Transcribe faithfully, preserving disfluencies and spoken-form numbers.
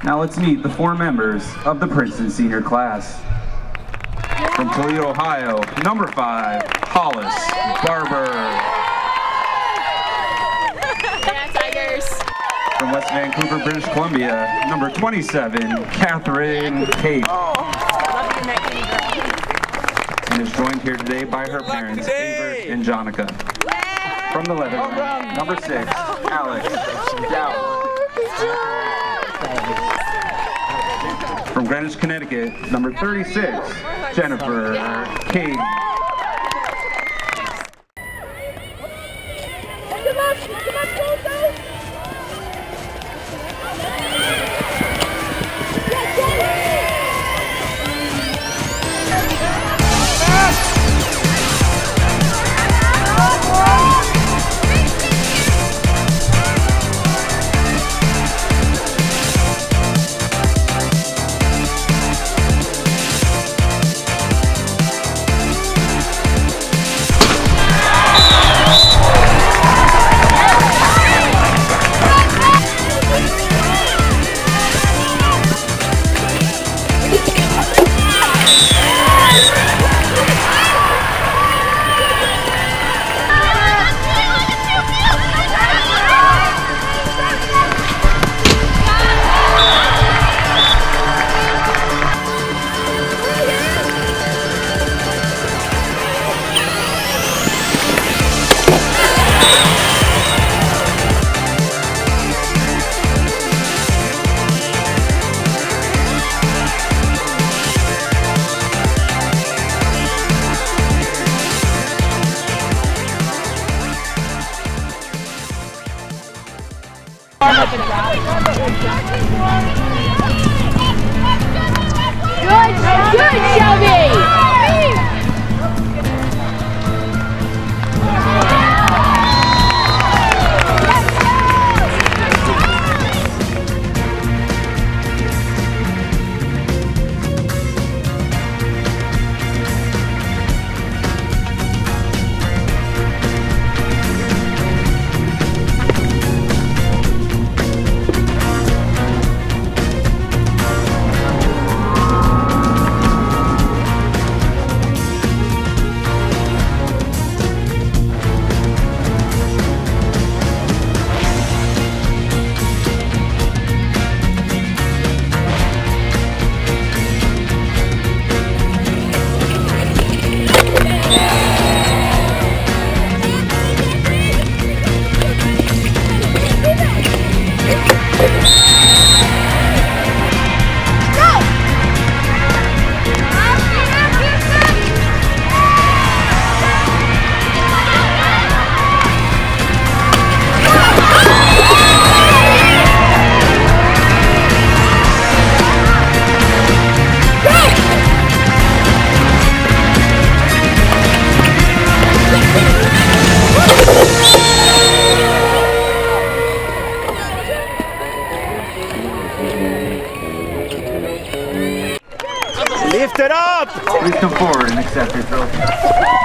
Now let's meet the four members of the Princeton senior class. From Toledo, Ohio, number five, Hollis Barber. Yeah, Tigers. From West Vancouver, British Columbia, number twenty-seven, Catherine Kate. Oh, love you, Nick. And is joined here today by her parents, Avery and Jonica. From the Leatherman, number six, Alex Dowd. From Greenwich, Connecticut, number thirty-six, Jennifer King. Good, good, Shelby! Lift it up! Please come forward and accept your trophy.